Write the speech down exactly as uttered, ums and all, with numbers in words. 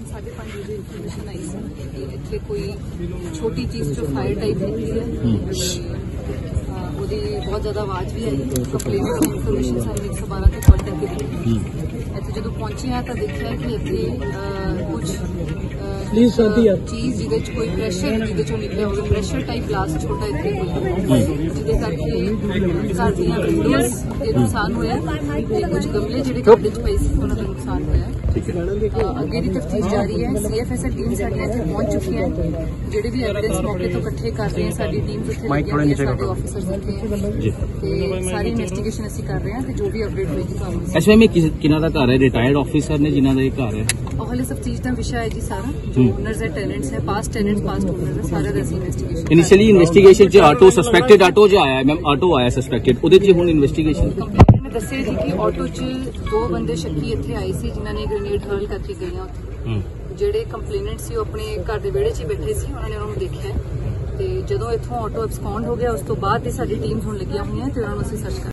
साढ़े पांच बजे इन्फॉर्मेशन आई सी कि इतने कोई छोटी चीज जो फायर टाइप निकली है ਉਹਦੀ बहुत ज्यादा आवाज़ भी आई। कंप्लेन की इन्फॉर्मेशन सानू एक सौ बारह ਤੇ कॉल करके दी। ਇੱਥੇ ਜਦੋਂ ਪਹੁੰਚੇ ਆ ਤਾਂ ਦੇਖਿਆ ਕਿ ਇੱਥੇ ਕੁਝ ਚੀਜ਼ ਜਿਹਦੇ ਚ ਕੋਈ ਪ੍ਰੈਸ਼ਰ ਜਿਹਦੇ ਚੋਂ ਨਿਕਲਿਆ ਹੋਵੇ ਪ੍ਰੈਸ਼ਰ ਟਾਈਪ ਬਲਾਸਟ ਛੋਟਾ ਇੱਥੇ ਹੋਇਆ ਜਿਹਦੇ ਕਰਕੇ ਘਰ ਦੀਆਂ ਵਿੰਡੋਜ਼ ਦੇ ਨੁਕਸਾਨ ਹੋਇਆ ਤੇ ਕੁਝ ਗਮਲੇ ਜਿਹੜੇ ਘਰ ਵਿੱਚ ਪਏ ਸੀ ਉਹਨਾਂ ਦਾ ਨੁਕਸਾਨ ਹੋਇਆ। ਅੱਗੇ ਦੀ ਤਫਤੀਸ਼ ਜਾਰੀ ਹੈ। ਸੀਐਫਐਸਐਲ ਟੀਮ ਸਾਡੇ ਇੱਥੇ ਪਹੁੰਚ ਚੁੱਕੀ ਹੈ। ਜਿਹੜੇ ਵੀ ਐਵੀਡੈਂਸ ਮੌਕੇ ਤੋਂ ਇਕੱਠੇ ਕਰ ਰਹੇ ਹਾਂ ਸਾਡੀ ਟੀਮ ਉੱਥੇ ਲੱਗੀਆਂ ਹੋਈਆਂ ਸਾਡੇ ਆਫੀਸਰਸ ਇੱਥੇ ਤੇ ਸਾਰੀ ਇਨਵੈਸਟੀਗੇਸ਼ਨ ਅਸੀਂ ਕਰ ਰਹੇ ਹਾਂ ਤੇ ਜੋ ਵੀ ਅਪਡੇਟ ਹੋਏਗੀ ਤੁਹਾਨੂੰ ਐਸਵੇਂ ਮੈਂ ਕਿਹਨਾਂ ਦਾ ਘਰ ਹੈ ਰਿਟਾਇਰਡ ਆਫੀਸਰ ਨੇ ਜਿਨ੍ਹਾਂ ਦਾ ਇਹ ਘਰ ਹੈ ਉਹ ਹਲੇ ਤਫਤੀਸ਼ ਦਾ ਵਿਸ਼ਾ ਹੈ ਜੀ ਸਾਰਾ ਜੋ ਓਨਰਸ ਹੈ ਟੈਨੈਂਟਸ ਹੈ ਪਾਸਟ ਟੈਨੈਂਟਸ ਪਾਸਟ ਓਨਰਸ ਹੈ ਸਾਰੇ ਦਾ ਅਸੀਂ ਇਨਵੈਸਟੀਗੇਸ਼ਨ ਇਨੀਸ਼ੀਅਲੀ ਇਨਵੈਸਟੀਗੇਸ਼ਨ ਚ ਆਟੋ ਸਸਪੈਕਟਡ ਆਟੋ ਜੋ ਆਇਆ ਮੈਮ ਆਟੋ ਆਇਆ ਸਸਪੈਕਟਡ ਉਹਦੇ ਚ ਹੁਣ ਇਨਵੈਸਟੀਗੇਸ਼ਨ ਮੈਂ ਦੱਸਿਆ ਜੀ ਕਿ ਆਟੋ ਚ ਦੋ ਬੰਦੇ ਸ਼ੱਕੀ ਇੱਥੇ ਆਏ ਸੀ ਜਿਨ੍ਹਾਂ ਨੇ ਗ੍ਰੇਨੇਡ ਹਰਲ ਕਰਕੇ ਗਈਆਂ ਉੱਥੇ ਜਿਹੜੇ ਕੰਪਲੇਨੈਂਟ ਸੀ ਉਹ ਆਪਣੇ ਘਰ ਦੇ ਵਿਹੜੇ 'ਚ ਹੀ ਬੈਠੇ ਸੀ ਉਹਨਾਂ ਨੇ ਉਹਨਾਂ ਨੂੰ ਦੇਖਿਆ ਤੇ ਜਦੋਂ ਇੱਥੋਂ ਆਟੋ ਐਬਸਕੌਂਡ ਹੋ ਗਿਆ ਉਸ ਤੋਂ ਬਾਅਦ ਹੀ ਸਾਡੀ ਟੀਮਸ ਹੁਣ ਲੱਗੀਆਂ ਹੋਈਆਂ ਤੇ ਉਹਨਾਂ ਨੂੰ ਅਸੀਂ ਸਰਚ ਕਰ